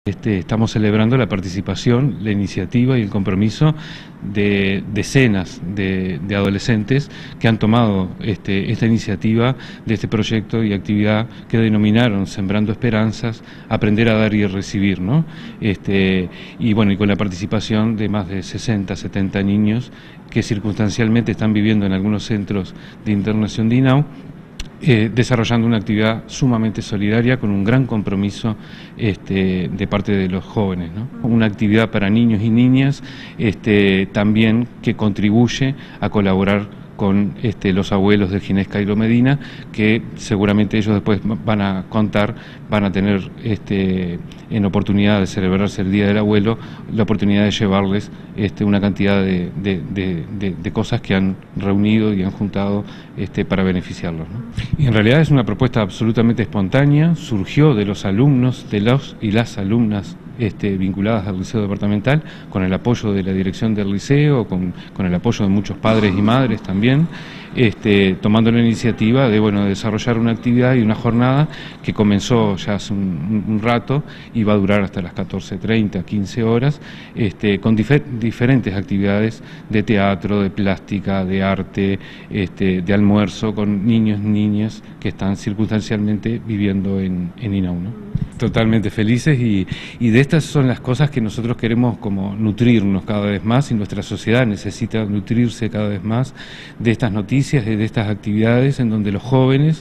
Estamos celebrando la participación, la iniciativa y el compromiso de decenas de adolescentes que han tomado esta iniciativa de este proyecto y actividad que denominaron Sembrando Esperanzas, aprender a dar y recibir, ¿no? Y con la participación de más de 60, 70 niños que circunstancialmente están viviendo en algunos centros de internación de INAU, desarrollando una actividad sumamente solidaria con un gran compromiso de parte de los jóvenes, ¿no? Una actividad para niños y niñas también que contribuye a colaborar con los abuelos de Ginés Cairo Medina, que seguramente ellos después van a contar, van a tener en oportunidad de celebrarse el Día del Abuelo, la oportunidad de llevarles una cantidad de cosas que han reunido y han juntado para beneficiarlos, ¿no? Y en realidad es una propuesta absolutamente espontánea, surgió de los alumnos, de los y las alumnas vinculadas al liceo departamental, con el apoyo de la dirección del liceo, con el apoyo de muchos padres y madres también, tomando la iniciativa de desarrollar una actividad y una jornada que comenzó ya hace un rato y va a durar hasta las 14:30, 15 horas, con diferentes actividades de teatro, de plástica, de arte, de almuerzo, con niños y niñas que están circunstancialmente viviendo en INAU, ¿no? Totalmente felices y de estas son las cosas que nosotros queremos como nutrirnos cada vez más, y nuestra sociedad necesita nutrirse cada vez más de estas noticias, de estas actividades en donde los jóvenes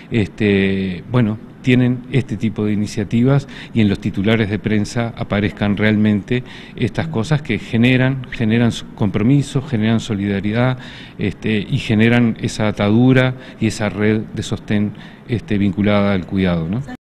tienen este tipo de iniciativas y en los titulares de prensa aparezcan realmente estas cosas que generan compromiso, generan solidaridad y generan esa atadura y esa red de sostén vinculada al cuidado, ¿no?